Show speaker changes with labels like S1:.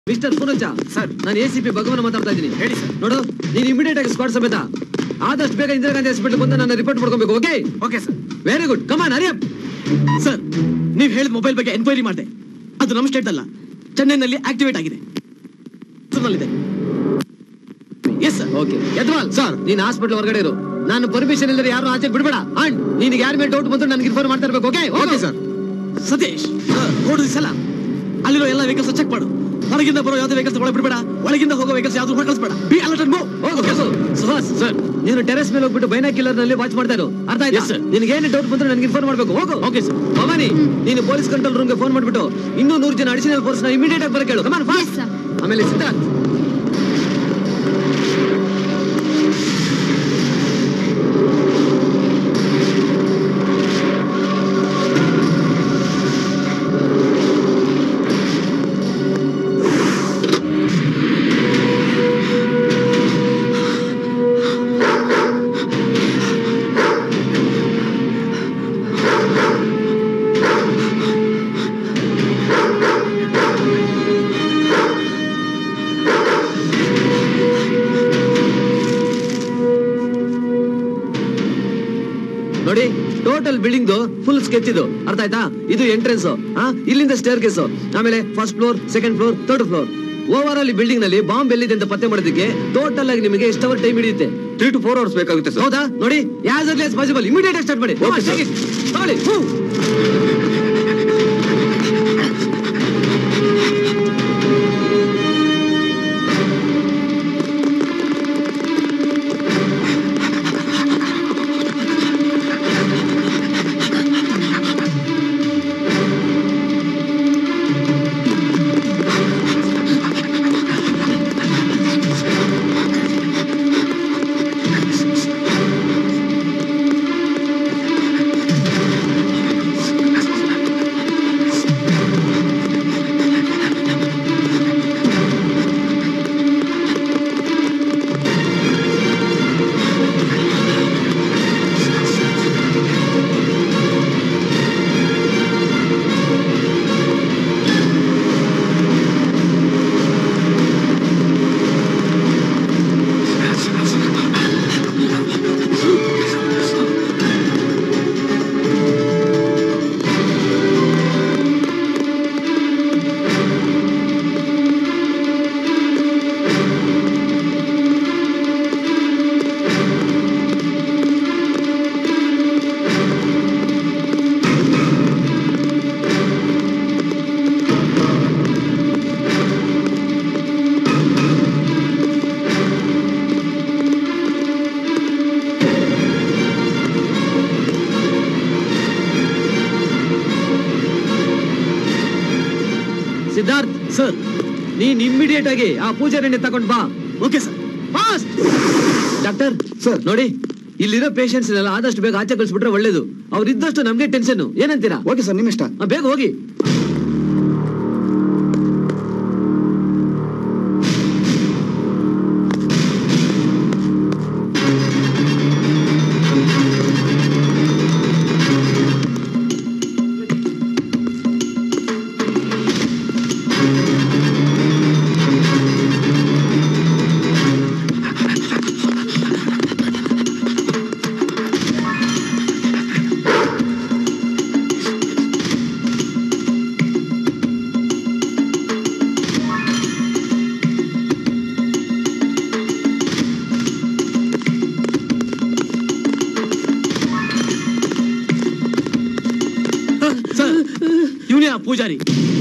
S1: Mister Punaja sir, ನಾನು ACP Bhagwan ಮಾತಾಡ್ತಾ ಇದ್ದೀನಿ. ಹೇಳಿ ಸರ್. ನೋಡು, ನೀನು ಇಮಿಡಿಯೇಟ್ ಆಗಿ ಸ್ಕ್ವಾಡ್ ಸಮೇತ ಆದಷ್ಟು ಬೇಗ ಇಂದಿರಾ ಗಾಂಧಿ ಹಾಸ್ಪಿಟಲ್ ಬಂದು ನನ್ನ ರಿಪೋರ್ಟ್ ಮಾಡ್ಕೊಬೇಕು. Okay? Okay sir. Very good. Come on, hurry up.
S2: Sir, ನೀವು ಹೇಳಿದ ಮೊಬೈಲ್ ಬಗ್ಗೆ ಎನ್ಕ್ವೈರಿ ಮಾಡಿದೆ. ಅದು ನಮ್ಮ ಸ್ಟೇಟ್ ಅಲ್ಲ, ಚೆನ್ನೈನಲ್ಲಿ ಆಕ್ಟಿವೇಟ್ ಆಗಿದೆ. Yes sir.
S1: Okay Yadwal sir, ನೀನು ಹಾಸ್ಪಿಟಲ್ ಹೊರಗಡೆ ಇರು. ನಾನು ಪರ್ಮಿಷನ್ ಇಲ್ಲದೆ ಯಾರು ಆಚೆ ಬಿಡಬೇಡ. ಅಂಡ್ ನಿನಗೆ ಯಾರ ಮೇಲೆ ಡೌಟ್ ಬಂತು ನನಗೆ ಇನ್ಫಾರ್ಮ್ ಮಾಡ್ತಾ ಇರಬೇಕು. ಓಕೆ? Okay sir.
S2: ಸತೀಶ್, ನೋಡು ಸಲ ಅಲ್ಲಿರೋ ಎಲ್ಲ ವೆಹಿಕಲ್ಸ್ ಚೆಕ್ ಮಾಡು. ಹೊರಗಿಂದ ಬರೋ ಯಾವುದೇ ವೆಹಿಕಲ್ಸ್ ಒಳಗೆ ಬಿಡಬೇಡ. ಒಳಗಿಂದ ಹೋಗೋ ವೆಹಿಕಲ್ಸ್ ಯಾವ್ದು ಹೊರ ಕಳಿಸಬೇಡ. Be alert and move.
S1: Okay Suhas sir, ನೀನು ಟೆರೆಸ್ ಮೇಲೆ ಹೋಗ್ಬಿಟ್ಟು ಬೈನಾಕ್ಯುಲರ್ ನಲ್ಲಿ ವಾಚ್ ಮಾಡ್ತಾ ಇರು. ಅರ್ಥ ಆಯ್ತಾ ಸರ್? ನಿನಗೆ ಏನು ಡೌಟ್ ಬಂದ್ರೆ ನನಗೆ ಇನ್ಫಾರ್ಮ್ ಮಾಡಬೇಕು. ಹೋಗು. Okay sir. ಭವಾನಿ, ನೀನು ಪೊಲೀಸ್ ಕಂಟ್ರೋಲ್ ರೂಮ್ಗೆ ಫೋನ್ ಮಾಡ್ಬಿಟ್ಟು ಇನ್ನೂ 100 ಜನ ಅಡಿಷನಲ್ ಫೋರ್ಸ್ ನ ಇಮಿಡಿಯೇಟ್ ಆಗಿ ಬರಕ್ಕೆ ಹೇಳು. Come on fast. ಆಮೇಲೆ ಸಿದ್ಧಾರ್ಥ್, ನೋಡಿ, ಟೋಟಲ್ ಬಿಲ್ಡಿಂಗ್ ಫುಲ್ ಸ್ಕೆಚ್ ಇದು. ಅರ್ಥ ಆಯ್ತಾ? ಇದು ಎಂಟ್ರೆನ್ಸ್, ಇಲ್ಲಿಂದ ಸ್ಟೇರ್ ಕೇಸ್, ಆಮೇಲೆ first floor, second floor, third floor. Overall ಈ ಬಿಲ್ಡಿಂಗ್ ನಲ್ಲಿ ಬಾಂಬ್ ಎಲ್ಲಿದೆ ಅಂತ ಪತ್ತೆ ಮಾಡೋದಕ್ಕೆ ಟೋಟಲ್ ಆಗಿ ನಿಮಗೆ ಎಷ್ಟು ಅವರ್ ಟೈಮ್ ಹಿಡಿಯುತ್ತೆ? 3 to 4 hours ಬೇಕಾಗುತ್ತೆ ಸರ್. ಹೌದಾ? ನೋಡಿ, as early as possible immediate ಆಗಿ ಸ್ಟಾರ್ಟ್ ಮಾಡಿ. ತಗೊಳ್ಳಿ. ಸಿದ್ಧಾರ್ಥ್ ಸರ್, ನೀನ್ ಇಮಿಡಿಯೇಟ್ ಆಗಿ ಆ ಪೂಜಾರಿನ ತಗೊಂಡ್ ಬಾ.
S2: Okay sir.
S1: Fast. Doctor sir, ನೋಡಿ, ಇಲ್ಲಿರೋ ಪೇಷಂಟ್ಸ್ ಆದಷ್ಟು ಬೇಗ ಆಚೆ ಕಳಿಸ್ಬಿಟ್ರೆ ಒಳ್ಳೇದು. ಅವ್ರು ಇದ್ದಷ್ಟು ನಮ್ಗೆ ಟೆನ್ಷನ್. ಏನಂತೀರಾ?
S3: ಓಕೆ ಸರ್, ನಿಮ್ಮ ಇಷ್ಟ.
S1: ಬೇಗ ಹೋಗಿ.
S2: ಸರ್, ಇವನೇ ಆ ಪೂಜಾರಿ.